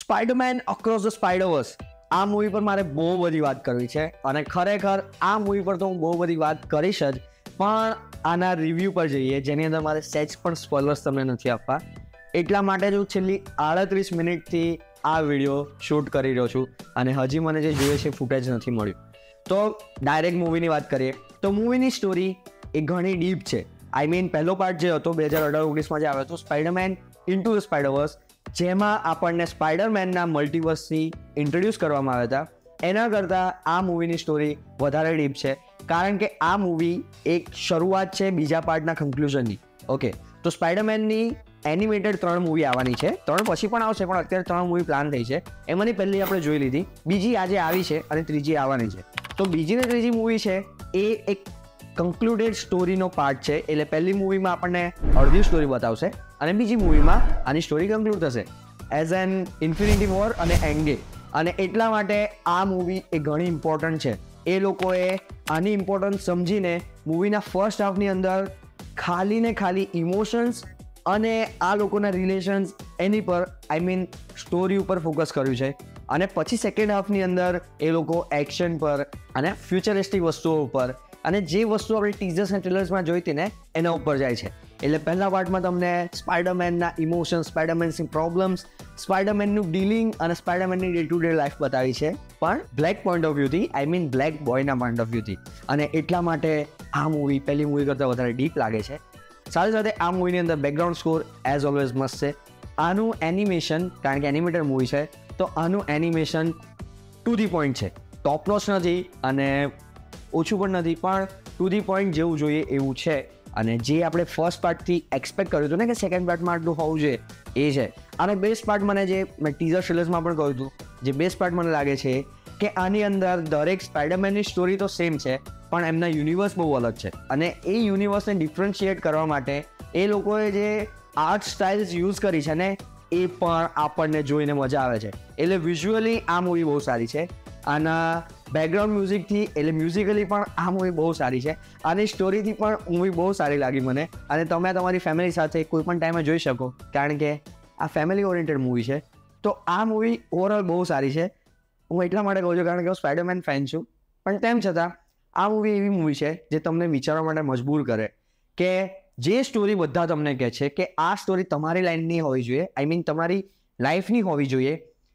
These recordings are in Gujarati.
સ્પાઈડરમેન અક્રોસ ધ સ્પાઈડરવર્સ આ મૂવી પર મારે બહુ બધી વાત કરવી છે અને ખરેખર આ મૂવી પર તો હું બહુ બધી વાત કરીશ જ, પણ આના રિવ્યૂ પર જઈએ જેની અંદર મારે સેજ પણ સ્પોઇલર્સ તમને નથી આપવા. એટલા માટે જ હું છેલ્લી 38 મિનિટથી આ વિડીયો શૂટ કરી રહ્યો છું અને હજી મને જે જોઈએ છે ફૂટેજ નથી મળ્યું. તો ડાયરેક્ટ મૂવીની વાત કરીએ તો મૂવીની સ્ટોરી એ ઘણી ડીપ છે. આઈ મીન પહેલો પાર્ટ જે હતો 2018-19માં જે આવ્યો હતો સ્પાઈડરમેન ઇન્ટુ ધ સ્પાઈડરવર્સ, જેમાં આપણને સ્પાઈડરમેનના મલ્ટીવર્સથી ઇન્ટ્રોડ્યુસ કરવામાં આવ્યા હતા, એના કરતાં આ મૂવીની સ્ટોરી વધારે ડીપ છે. કારણ કે આ મૂવી એક શરૂઆત છે બીજા પાર્ટના કન્ક્લુઝનની. ઓકે, તો સ્પાઈડરમેનની એનિમેટેડ 3 મૂવી આવવાની છે, 3 પછી પણ આવશે, પણ અત્યારે 3 મૂવી પ્લાન થઈ છે. એમાંની પહેલી આપણે જોઈ લીધી, બીજી આજે આવી છે અને ત્રીજી આવવાની છે. તો બીજી ને ત્રીજી મૂવી છે એ એક કન્ક્લુડેડ સ્ટોરીનો પાર્ટ છે. એટલે પહેલી મૂવીમાં આપણને અડધી સ્ટોરી બતાવશે અને બીજી મૂવીમાં આની સ્ટોરી કન્ક્લુડ થશે એઝ એન ઇન્ફિનિટી વોર અને એન્ડ ગેમ. અને એટલા માટે આ મૂવી એ ઘણી ઇમ્પોર્ટન્ટ છે. એ લોકોએ આની ઇમ્પોર્ટન્સ સમજીને મૂવીના ફર્સ્ટ હાફની અંદર ખાલી ને ખાલી ઇમોશન્સ અને આ લોકોના રિલેશન્સ એની પર આઈ મીન સ્ટોરી ઉપર ફોકસ કર્યું છે. અને પછી સેકન્ડ હાફની અંદર એ લોકો એક્શન પર અને ફ્યુચરિસ્ટિક વસ્તુઓ ઉપર અને જે વસ્તુ આપણે ટીઝર્સ અને ટ્રેલર્સમાં જોઈતી ને એના ઉપર જાય છે. એટલે પહેલા પાર્ટમાં તમને સ્પાઈડરમેનના ઇમોશન્સ, સ્પાઈડરમેન્સની પ્રોબ્લેમ્સ, સ્પાઈડરમેનનું ડીલિંગ અને સ્પાઈડરમેનની ડે ટુ ડે લાઈફ બતાવી છે, પણ બ્લેક પોઈન્ટ ઓફ વ્યૂથી, આઈ મીન બ્લેક બોયના પોઈન્ટ ઓફ વ્યૂથી. અને એટલા માટે આ મૂવી પહેલી મૂવી કરતાં વધારે ડીપ લાગે છે. સાથે સાથે આ મૂવીની અંદર બેકગ્રાઉન્ડ સ્કોર એઝ ઓલવેઝ મસ્ત છે. આનું એનિમેશન, કારણ કે એનિમેટેડ મૂવી છે તો આનું એનિમેશન ટુ ધી પોઈન્ટ છે. ટોપ નોચ નથી અને ઓછું પણ નથી, પણ ટુ ધી પોઈન્ટ જેવું જોઈએ એવું છે. અને જે આપણે ફર્સ્ટ પાર્ટથી એક્સપેક્ટ કર્યું હતું ને કે સેકન્ડ પાર્ટમાં આટલું હોવું જોઈએ એ છે. અને બેસ્ટ પાર્ટ મને જે મેં ટીઝર ટ્રેલર્સમાં પણ કહ્યું હતું, જે બેસ્ટ પાર્ટ મને લાગે છે કે આની અંદર દરેક સ્પાઈડરમેનની સ્ટોરી તો સેમ છે, પણ એમના યુનિવર્સ બહુ અલગ છે. અને એ યુનિવર્સને ડિફરન્શિએટ કરવા માટે એ લોકોએ જે આર્ટ સ્ટાઇલ્સ યુઝ કરી છે ને એ પણ આપણને જોઈને મજા આવે છે. એટલે વિઝ્યુઅલી આ મૂવી બહુ સારી છે. આના બેકગ્રાઉન્ડ મ્યુઝિકથી એટલે મ્યુઝિકલી પણ આ મૂવી બહુ સારી છે. આની સ્ટોરીથી પણ મૂવી બહુ સારી લાગી મને. અને તમે તમારી ફેમિલી સાથે કોઈ પણ ટાઈમે જોઈ શકો, કારણ કે આ ફેમિલી ઓરિએન્ટેડ મૂવી છે. તો આ મૂવી ઓવરઓલ બહુ સારી છે. હું એટલા માટે કહું છું કારણ કે હું સ્પાઈડરમેન ફેન છું, પણ તેમ છતાં આ મૂવી એવી મૂવી છે જે તમને વિચારવા માટે મજબૂર કરે કે જે સ્ટોરી બધા તમને કહે છે કે આ સ્ટોરી તમારી લાઈનની હોવી જોઈએ, આઈ મીન તમારી લાઈફની હોવી જોઈએ,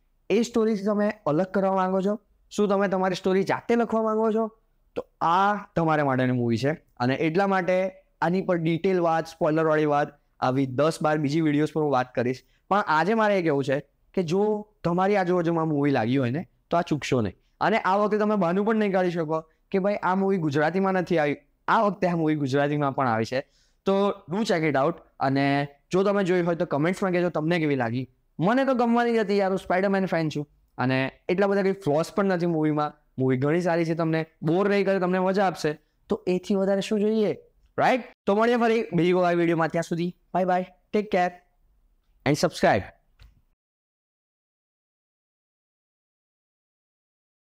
એ સ્ટોરીથી તમે અલગ કરવા માંગો છો, શું તમે તમારી સ્ટોરી જાતે લખવા માંગો છો, તો આ તમારા માટેની મૂવી છે. અને એટલા માટે આની પર ડિટેલ વાત, સ્પોઇલરવાળી વાત આવી 10-12 બીજી વિડીયોઝ પર હું વાત કરીશ. પણ આજે મારે એ કહેવું છે કે જો તમારી આજુબાજુમાં મૂવી લાગી હોય ને તો આ ચૂકશો નહીં. અને આ વખતે તમે બહાનું પણ નહીં કાઢી શકો કે ભાઈ આ મૂવી ગુજરાતીમાં નથી આવી. આ વખતે આ મૂવી ગુજરાતીમાં પણ આવી છે. તો ડુ ચેક ઇટ આઉટ. અને જો તમે જોઈ હોય તો કમેન્ટ્સમાં કહેજો તમને કેવી લાગી. મને તો ગમવાની જ હતી યાર, હું સ્પાઈડરમેન ફેન છું અને એટલા બધા કંઈ ફ્લોસ પણ નથી મૂવીમાં. મૂવી ઘણી સારી છે, તમને બોર નહીં કરે, તમને મજા આપશે. તો એથી વધારે શું જોઈએ, રાઈટ? તો મળીએ ફરી બીજી કોઈ વિડીયોમાં. ત્યાં સુધી bye bye, take care and subscribe.